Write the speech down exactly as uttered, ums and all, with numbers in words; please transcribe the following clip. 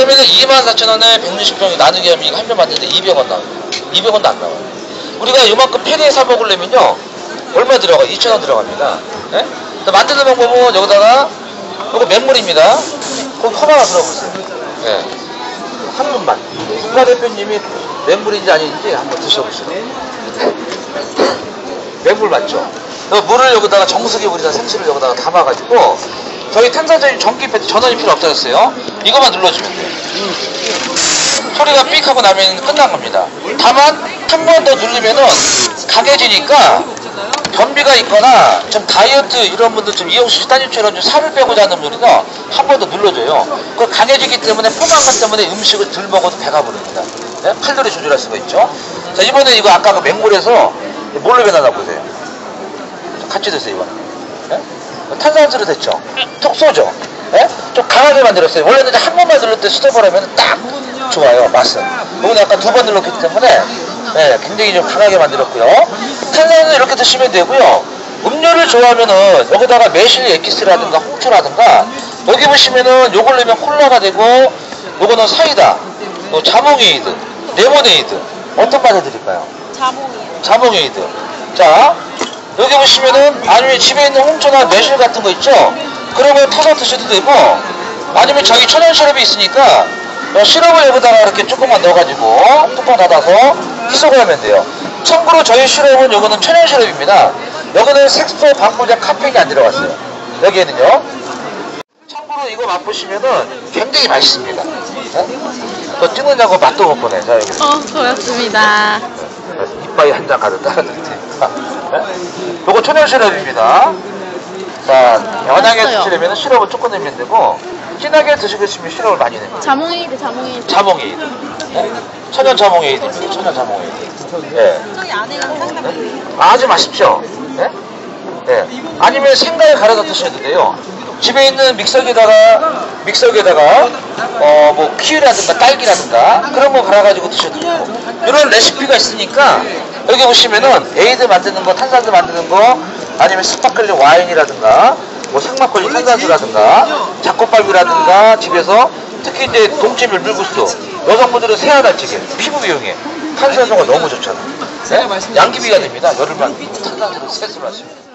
그러면은 이만 사천 원에 백육십 평 나누기 하면 이거 한 병 받는데 이백 원 나와요. 이백 원도 안 나와요. 우리가 이만큼 팩에 사 먹으려면요 얼마 들어가? 이천 원 들어갑니다. 예? 만드는 방법은 여기다가 이거 맹물입니다. 거기 컵 하나 들어보세요. 예. 한 분만 국가대표님이 맹물인지 아닌지 한번 드셔보세요. 맹물 맞죠? 물을 여기다가 정수기 물이나 생수를 여기다가 담아가지고 저희 탄산전이 전기 패드 전원이 필요 없어졌어요. 이거만 눌러주면 돼요. 소리가 삑 하고 나면 끝난 겁니다. 다만 한 번 더 누르면은 강해지니까 변비가 있거나 좀 다이어트 이런 분들 좀 이용수 씨 따님처럼 좀 살을 빼고자 하는 분들은 한 번 더 눌러줘요. 그 강해지기 때문에 포만감 때문에 음식을 덜 먹어도 배가 부릅니다. 네? 칼로리 조절할 수가 있죠. 자, 이번에 이거 아까 그 맹물에서 뭘로 변하나 보세요. 같이 드세요, 이거는. 네? 탄산수로 됐죠. 톡 쏘죠. 네? 좀 강하게 만들었어요. 원래는 한 번만 눌렀을 때 스톱을 하면 딱 좋아요, 맛은. 이건 약간 두 번 눌렀기 때문에 네, 굉장히 좀 강하게 만들었고요. 탄산수 이렇게 드시면 되고요. 음료를 좋아하면은 여기다가 매실 엑기스라든가 홍초라든가 여기 보시면은 요걸 넣으면 콜라가 되고 요거는 사이다, 요 자몽에이드, 레모네이드 어떤 맛 해드릴까요? 자몽이요. 자몽에이드. 자 여기 보시면은 아니면 집에 있는 홍초나 매실 같은 거 있죠? 그런 거 타서 드셔도 되고 아니면 저기 천연 시럽이 있으니까 시럽을 여기다가 이렇게 조금만 넣어가지고 뚜껑 닫아서 희석을 하면 돼요. 참고로 저희 시럽은 요거는 천연 시럽입니다. 여기는 색소, 방부제, 카페인이 안 들어갔어요. 여기에는요. 참고로 이거 맛보시면은 굉장히 맛있습니다. 네? 또 찍느냐고 맛도 못 보네. 자, 여기. 어, 고맙습니다. 이빨이 한 장 가득 따라드릴 테니까. 네? 요거 천연 시럽입니다. 자, 연하게 드시려면 시럽을 조금 넣으면 되고, 진하게 드시고 싶으면 시럽을 많이 내면 돼요. 자몽에이드, 자몽에이드. 자몽에이드. 네? 천연 자몽에이드입니다. 천연 자몽에이드. 예. 저기 안에가 상담. 네? 아주 맛있죠? 네? 네. 아니면 생과일 갈아서 드셔도 돼요. 집에 있는 믹서기에다가, 믹서기에다가, 어, 뭐, 키위라든가 딸기라든가, 그런 거 갈아가지고 드셔도 되고, 이런 레시피가 있으니까, 여기 보시면은, 에이드 만드는 거, 탄산수 만드는 거, 아니면 스파클링 와인이라든가, 뭐, 생막걸리 탄산수라든가, 잡곡밥이라든가, 집에서, 특히 이제 동치밀 물국수, 여성분들은 새하달찌개, 피부 미용에, 탄산수가 너무 좋잖아요. 네? 양기비가 됩니다. 여름만 탄산수로 세수를 하시면.